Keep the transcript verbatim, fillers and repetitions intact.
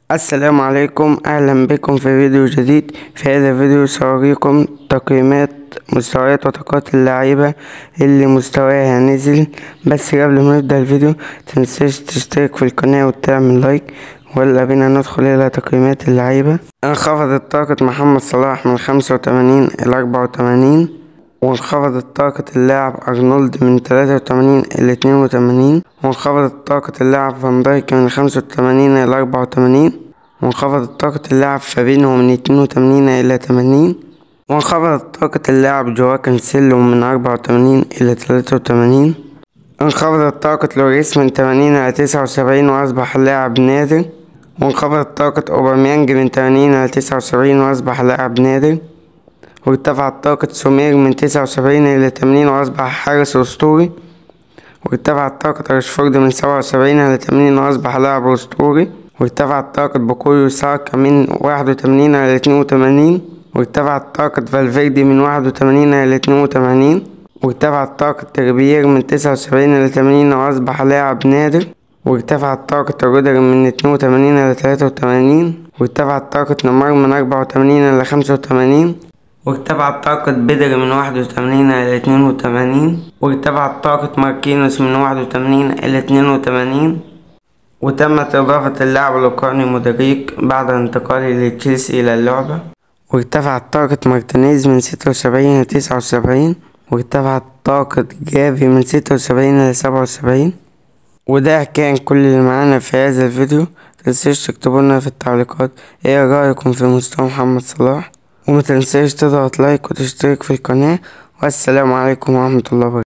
السلام عليكم، اهلا بكم في فيديو جديد. في هذا الفيديو سأوريكم تقييمات مستويات وطاقات اللعيبة اللي مستواها نزل. بس قبل ما نبدأ الفيديو متنساش تشترك في القناة وتعمل لايك. ويلا بينا ندخل الى تقييمات اللعيبة. انخفضت طاقة محمد صلاح من خمسة وتمانين الى اربعة وتمانين، وانخفضت طاقة اللاعب ارنولد من تلاتة وتمانين الى اتنين وتمانين، وانخفضت طاقة اللاعب فان دايك من خمسة وتمانين الى اربعة وتمانين، وانخفضت طاقة اللاعب فابينهو من اتنين وتمانين الى تمانين، وانخفضت طاقة اللاعب جواو كانسيلو من اربعة وتمانين الى تلاتة وتمانين، انخفضت طاقة لوريس من تمانين الى تسعة وسبعين واصبح لاعب نادر، وانخفضت طاقة اوباميانج من تمانين الى تسعة وسبعين واصبح لاعب نادر، وارتفعت طاقة سومير من تسعة وسبعين الى تمانين واصبح حارس اسطوري، وارتفعت طاقة راشفورد من سبعة وسبعين الى تمانين واصبح لاعب اسطوري، وارتفعت طاقة بوكويو ساكا من واحد وتمانين الى اتنين وتمانين، وارتفعت طاقة فالفيردي من واحد وتمانين الى اتنين وتمانين، وارتفعت طاقة تريبيير من تسعة وسبعين الى تمانين واصبح لاعب نادر، وارتفعت طاقة رودر من اتنين وتمانين الى تلاتة وتمانين، وارتفعت طاقة نيمار من اربعة وتمانين الى خمسة وتمانين، وارتفعت طاقة بدري من واحد وتمانين الى اتنين وتمانين، وارتفعت طاقة ماركينوس من واحد وتمانين الى اتنين وتمانين، وتمت إضافة اللاعب الأوكراني مودريك بعد انتقاله لتشيلسي إلى اللعبة، وارتفعت طاقة مارتينيز من ستة وسبعين إلى تسعة وسبعين، وارتفعت طاقة جافي من ستة وسبعين إلى سبعة وسبعين. وده كان كل اللي معانا في هذا الفيديو. متنساش تكتبولنا في التعليقات ايه رأيكم في مستوى محمد صلاح، ومتنساش تضغط لايك وتشترك في القناة. والسلام عليكم ورحمة الله وبركاته.